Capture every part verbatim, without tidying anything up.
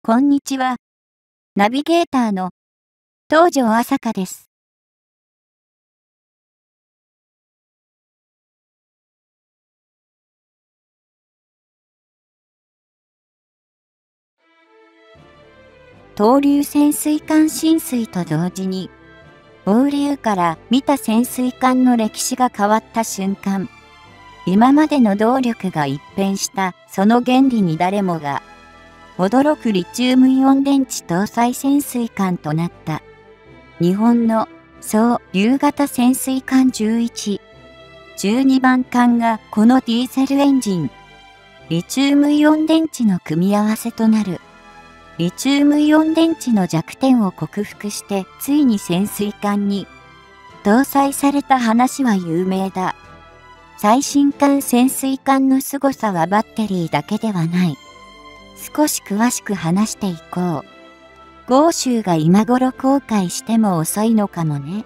こんにちは。ナビゲーターの東條朝香です。東流潜水艦進水と同時に、放流から見た潜水艦の歴史が変わった瞬間、今までの動力が一変したその原理に誰もが驚くリチウムイオン電池搭載潜水艦となった。日本の総流型潜水艦じゅういち、じゅうにばん艦がこのディーゼルエンジン、リチウムイオン電池の組み合わせとなる。リチウムイオン電池の弱点を克服してついに潜水艦に搭載された話は有名だ。最新艦潜水艦の凄さはバッテリーだけではない。少し詳しく話していこう。豪州が今頃後悔しても遅いのかもね。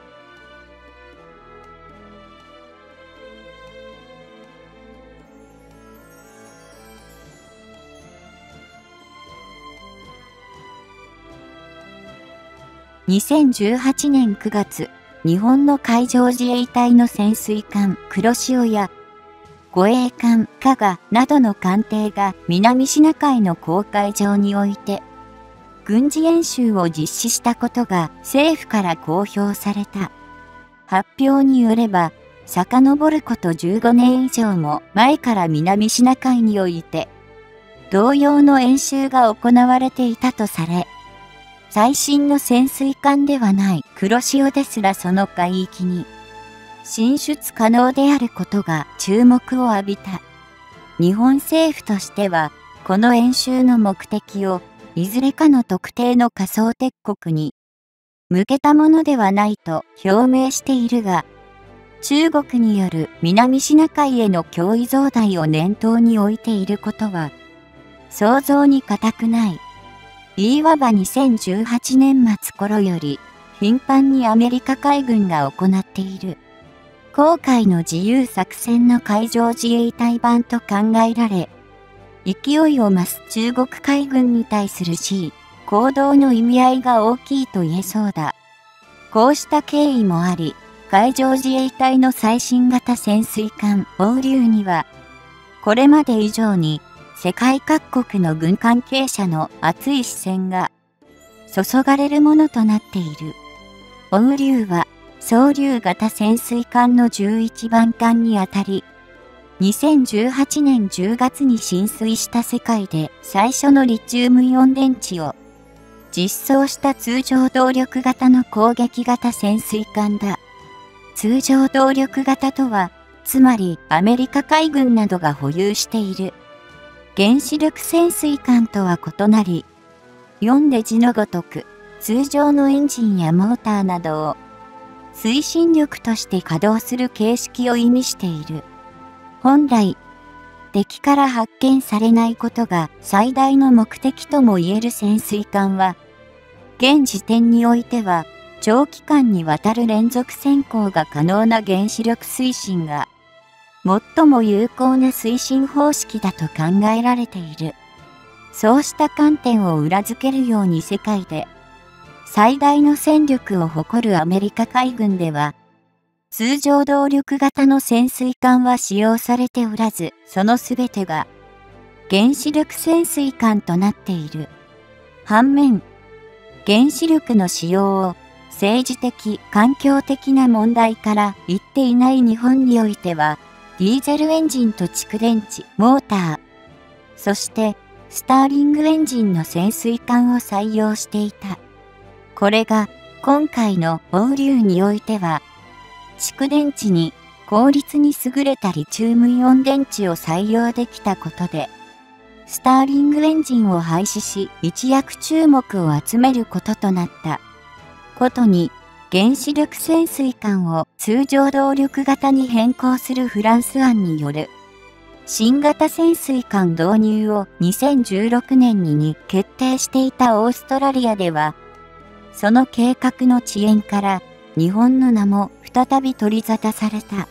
にせんじゅうはちねんくがつ、日本の海上自衛隊の潜水艦黒潮や護衛艦加賀などの艦艇が南シナ海の公海上において軍事演習を実施したことが政府から公表された。発表によれば、遡ることじゅうごねん以上も前から南シナ海において同様の演習が行われていたとされ、最新の潜水艦ではない黒潮ですらその海域に進出可能であることが注目を浴びた。日本政府としては、この演習の目的をいずれかの特定の仮想敵国に向けたものではないと表明しているが、中国による南シナ海への脅威増大を念頭に置いていることは想像に難くない。いわばにせんじゅうはちねん末頃より頻繁にアメリカ海軍が行っている航海の自由作戦の海上自衛隊版と考えられ、勢いを増す中国海軍に対する C 行動の意味合いが大きいと言えそうだ。こうした経緯もあり、海上自衛隊の最新型潜水艦放流には、これまで以上に世界各国の軍関係者の熱い視線が注がれるものとなっている。放流は総流型潜水艦のじゅういちばん艦にあたり、にせんじゅうはちねんじゅうがつに進水した世界で最初のリチウムイオン電池を実装した通常動力型の攻撃型潜水艦だ。通常動力型とは、つまりアメリカ海軍などが保有している原子力潜水艦とは異なり、読んで字のごとく通常のエンジンやモーターなどを推進力として稼働する形式を意味している。本来、敵から発見されないことが最大の目的とも言える潜水艦は、現時点においては長期間にわたる連続潜航が可能な原子力推進が、最も有効な推進方式だと考えられている。そうした観点を裏付けるように世界で最大の戦力を誇るアメリカ海軍では、通常動力型の潜水艦は使用されておらず、そのすべてが原子力潜水艦となっている。反面、原子力の使用を政治的、環境的な問題から言っていない日本においては、ディーゼルエンジンと蓄電池、モーター、そしてスターリングエンジンの潜水艦を採用していた。これが今回の放流においては、蓄電池に効率に優れたリチウムイオン電池を採用できたことで、スターリングエンジンを廃止し一躍注目を集めることとなったことに、原子力潜水艦を通常動力型に変更するフランス案による新型潜水艦導入をにせんじゅうろくねんに決定していたオーストラリアでは、その計画の遅延から日本の名も再び取り沙汰された。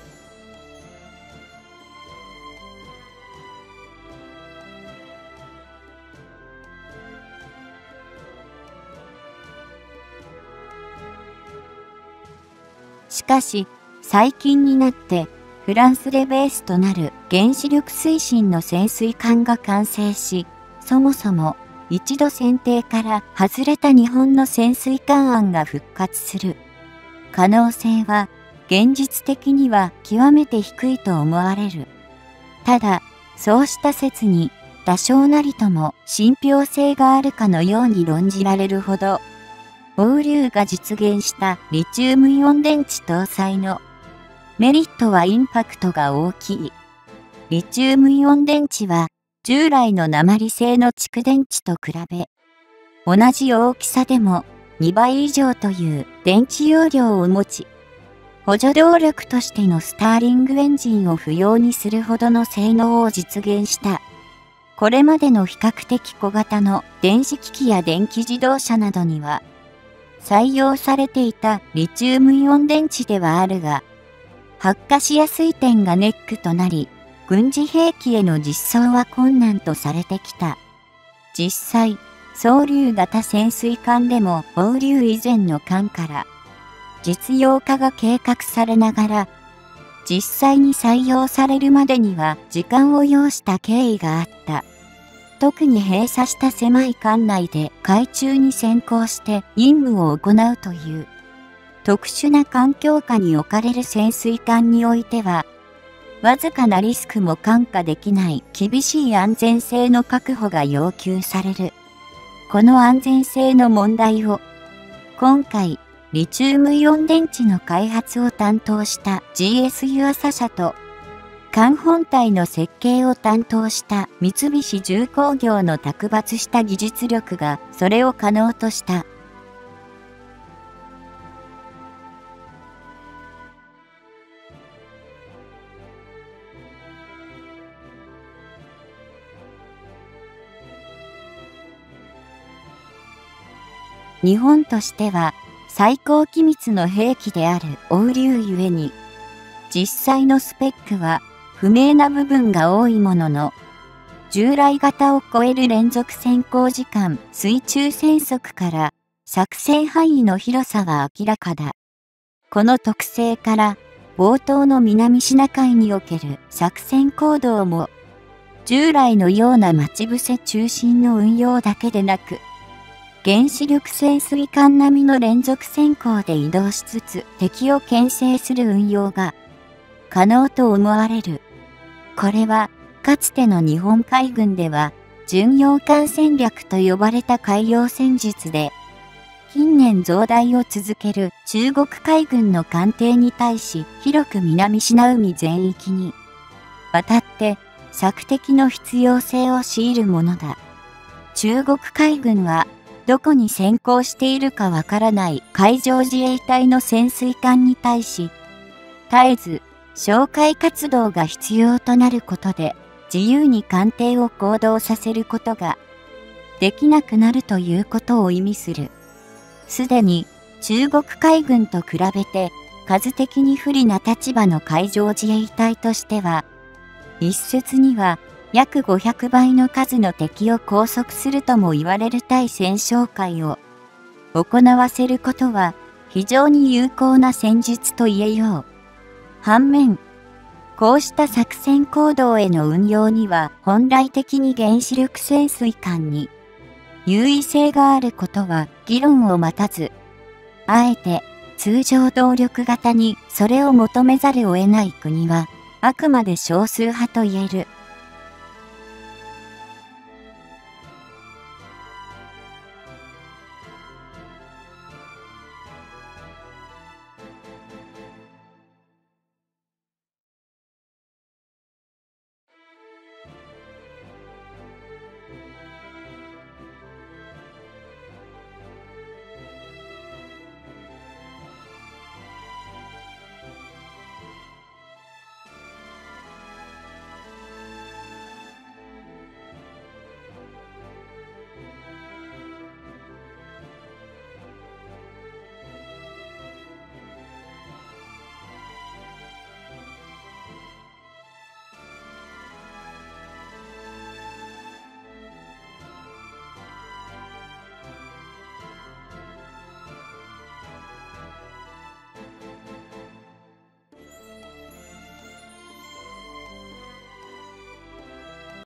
しかし、最近になって、フランスでベースとなる原子力推進の潜水艦が完成し、そもそも一度選定から外れた日本の潜水艦案が復活する可能性は現実的には極めて低いと思われる。ただ、そうした説に多少なりとも信憑性があるかのように論じられるほど、欧流が実現したリチウムイオン電池搭載のメリットはインパクトが大きい。リチウムイオン電池は従来の鉛製の蓄電池と比べ、同じ大きさでもにばい以上という電池容量を持ち、補助動力としてのスターリングエンジンを不要にするほどの性能を実現した。これまでの比較的小型の電子機器や電気自動車などには、採用されていたリチウムイオン電池ではあるが、発火しやすい点がネックとなり、軍事兵器への実装は困難とされてきた。実際、双竜型潜水艦でも欧流以前の艦から実用化が計画されながら、実際に採用されるまでには時間を要した経緯があった。特に閉鎖した狭い艦内で海中に先行して任務を行うという特殊な環境下に置かれる潜水艦においては、わずかなリスクも看過できない厳しい安全性の確保が要求される。この安全性の問題を、今回、リチウムイオン電池の開発を担当した ジーエス 湯浅社と、艦本体の設計を担当した三菱重工業の卓抜した技術力がそれを可能とした。日本としては最高機密の兵器である欧流ゆえに、実際のスペックは不明な部分が多いものの、従来型を超える連続潜航時間水中戦速から作戦範囲の広さは明らかだ。この特性から冒頭の南シナ海における作戦行動も従来のような待ち伏せ中心の運用だけでなく、原子力潜水艦並みの連続潜航で移動しつつ敵を牽制する運用が可能と思われる。これはかつての日本海軍では巡洋艦戦略と呼ばれた海洋戦術で、近年増大を続ける中国海軍の艦艇に対し広く南シナ海全域にわたって索敵の必要性を強いるものだ。中国海軍はどこに先行しているかわからない海上自衛隊の潜水艦に対し、絶えず哨戒活動が必要となることで自由に艦艇を行動させることができなくなるということを意味する。すでに中国海軍と比べて数的に不利な立場の海上自衛隊としては、一説には約ごひゃくばいの数の敵を拘束するとも言われる対戦哨戒を行わせることは非常に有効な戦術と言えよう。反面、こうした作戦行動への運用には本来的に原子力潜水艦に優位性があることは議論を待たず、あえて通常動力型にそれを求めざるを得ない国はあくまで少数派と言える。